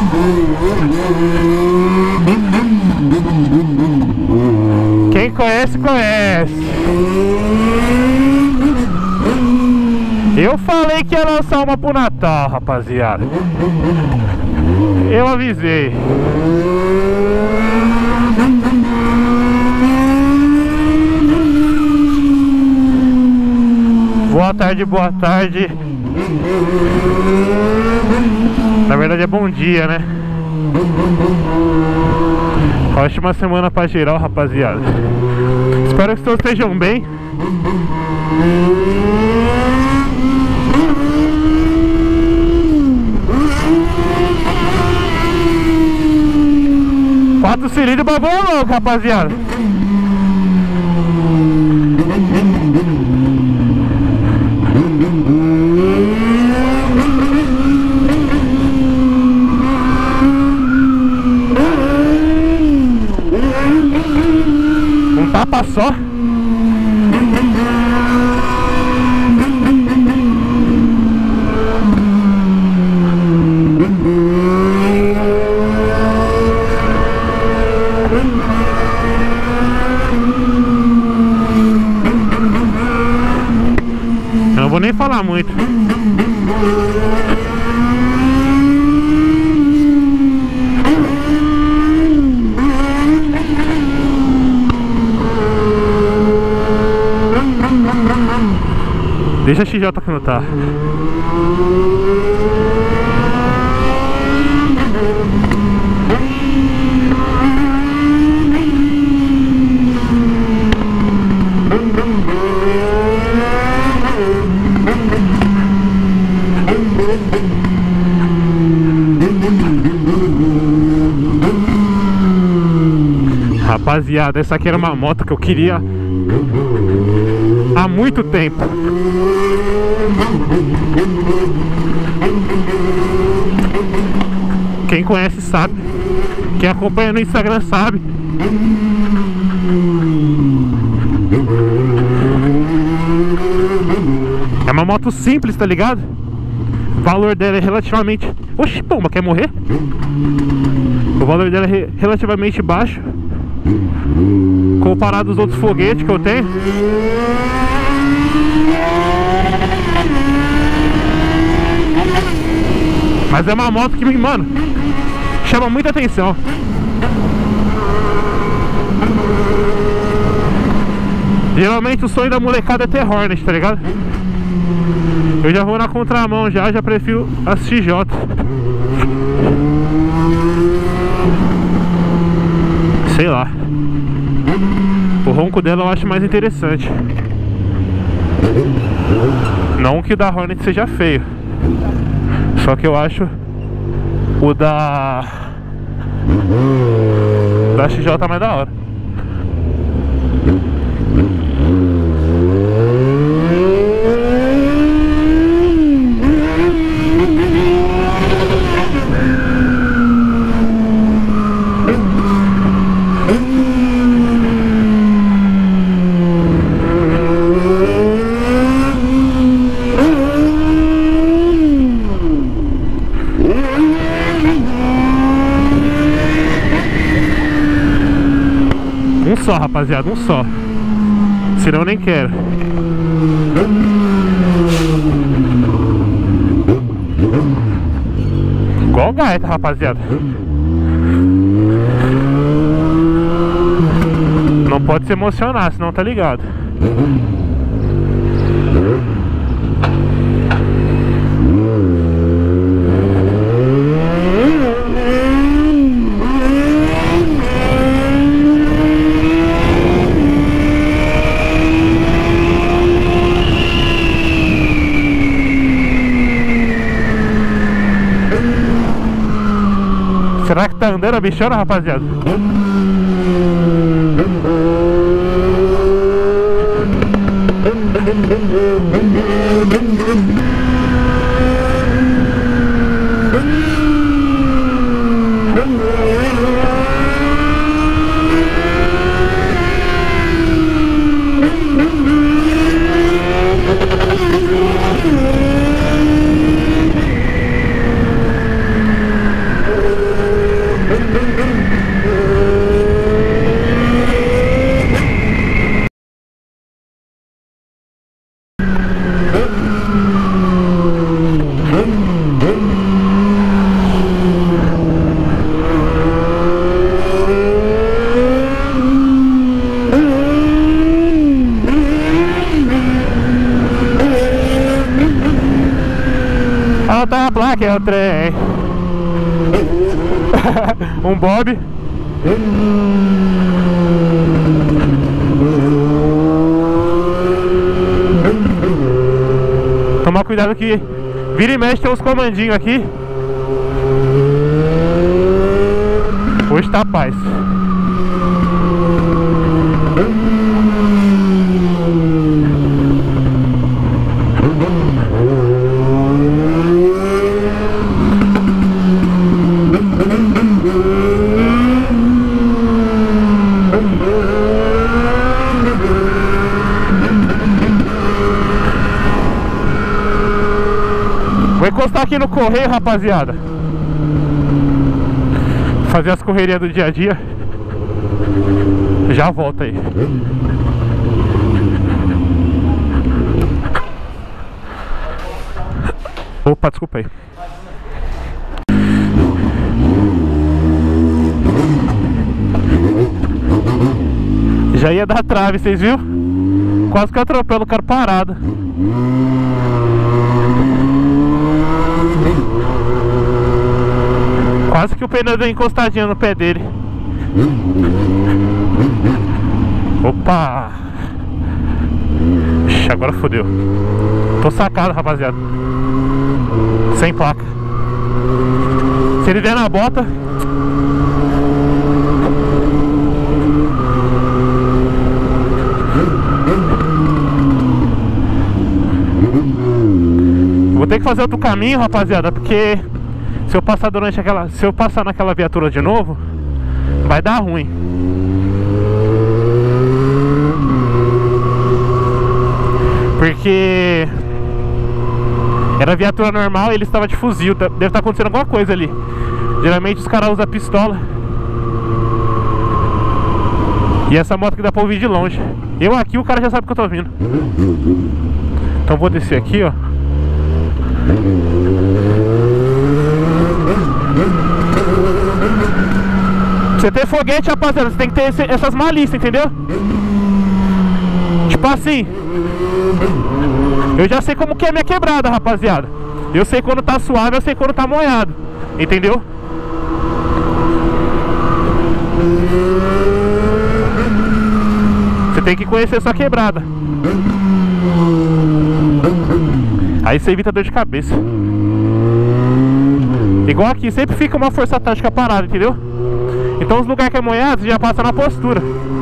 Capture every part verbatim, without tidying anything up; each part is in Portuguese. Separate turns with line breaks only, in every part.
Quem conhece, conhece. Eu falei que ia lançar uma pro Natal, rapaziada. Eu avisei. Boa tarde, boa tarde. Na verdade é bom dia, né? Ótima semana pra geral, rapaziada. Espero que todos estejam bem. Quatro cilindros, bagulho é louco, rapaziada. Um tapa só. Eu não vou nem falar muito. Deixa a X J que não tá. Rapaziada, essa aqui era uma moto que eu queria há muito tempo. Quem conhece sabe. Quem acompanha no Instagram sabe. É uma moto simples, tá ligado? O valor dela é relativamente... Oxi, pomba, quer morrer? O valor dela é relativamente baixo comparado aos outros foguetes que eu tenho. Mas é uma moto que, mano, chama muita atenção. Geralmente o sonho da molecada é ter Hornet, tá ligado? Eu já vou na contramão já, já prefiro as X J. Sei lá. O ronco dela eu acho mais interessante. Não que o da Hornet seja feio, só que eu acho o da da X J mais da hora. Um só, rapaziada, um só. Senão eu nem quero. Igual gaita, rapaziada. Não pode se emocionar, senão tá ligado. Será que tá andando a bichona, rapaziada? o trem. Um Bob. Tomar cuidado que vira e mexe tem uns comandinhos aqui. Hoje tá paz. Vou encostar aqui no correio, rapaziada. Fazer as correrias do dia a dia. Já volto aí. Opa, desculpa aí. Já ia dar trave, vocês viram? Quase que eu atropelo o cara parado. Quase que o pneu deu encostadinha no pé dele. Opa! Ixi, agora fodeu. Tô sacado, rapaziada. Sem placa. Se ele der na bota. Vou ter que fazer outro caminho, rapaziada, porque se eu passar durante aquela, se eu passar naquela viatura de novo, vai dar ruim. Porque era viatura normal e ele estava de fuzil. Deve estar acontecendo alguma coisa ali. Geralmente os caras usam pistola. E essa moto que dá pra ouvir de longe. Eu aqui, o cara já sabe que eu tô vindo. Então vou descer aqui, ó. Você ter foguete, rapaziada, você tem que ter esse, essas malícias, entendeu? Tipo assim, eu já sei como que é minha quebrada, rapaziada. Eu sei quando tá suave, eu sei quando tá molhado. Entendeu? Você tem que conhecer sua quebrada. Aí você evita dor de cabeça. Igual aqui, sempre fica uma força tática parada, entendeu? Então os lugares que é molhado, você já passa na postura.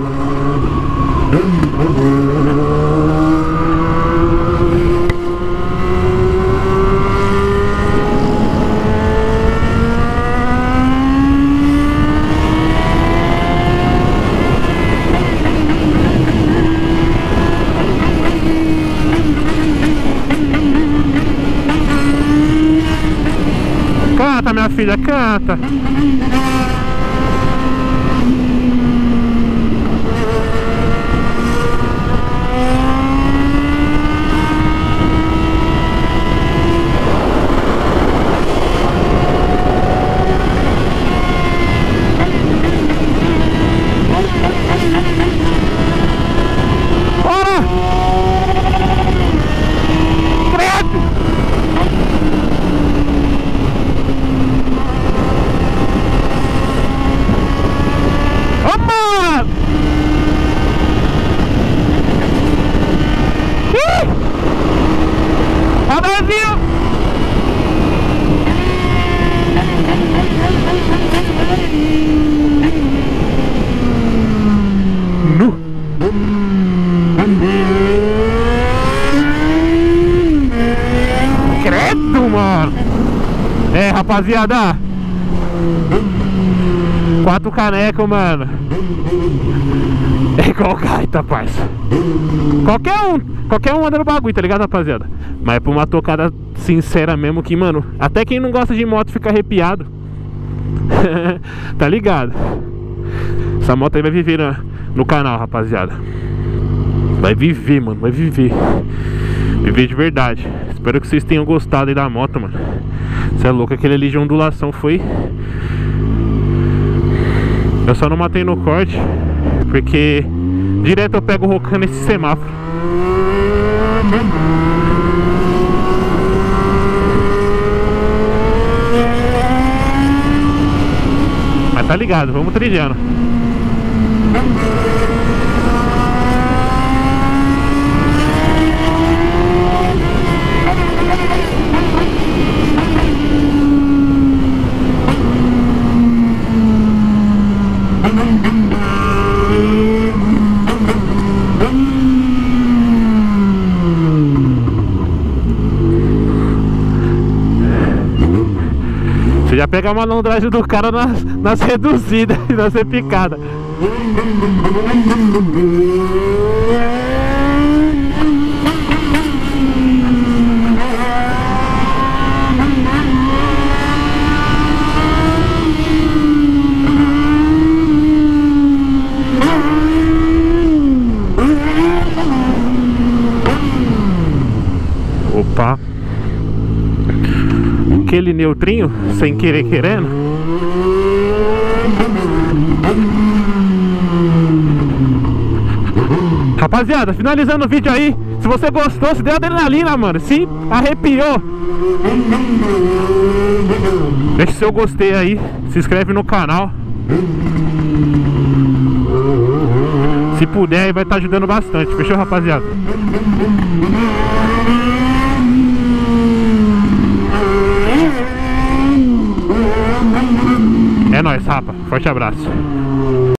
Canta, minha filha, canta. Bora! Credo! Vamos! Ih! Ó, Brasil! Nu! Credo, mano! É, rapaziada! Quatro canecos, mano. É igual gaita, parça. Qualquer um, qualquer um anda no bagulho, tá ligado, rapaziada? Mas é pra uma tocada sincera mesmo que, mano, até quem não gosta de moto fica arrepiado. Tá ligado? Essa moto aí vai viver no, no canal, rapaziada. Vai viver, mano, vai viver. Viver de verdade. Espero que vocês tenham gostado aí da moto, mano. Você é louco, aquele ali de ondulação foi... Eu só não matei no corte porque direto eu pego rocando nesse semáforo. tá ligado, vamos trilhando. Você já pega a malandragem do cara nas, nas reduzidas e nas repicadas. Opa! Aquele neutrinho, sem querer querendo. Rapaziada, finalizando o vídeo aí. Se você gostou, se deu adrenalina, mano, se arrepiou, deixa seu gostei aí, se inscreve no canal. Se puder, aí vai estar ajudando bastante. Fechou, rapaziada? É nóis, rapa. Forte abraço.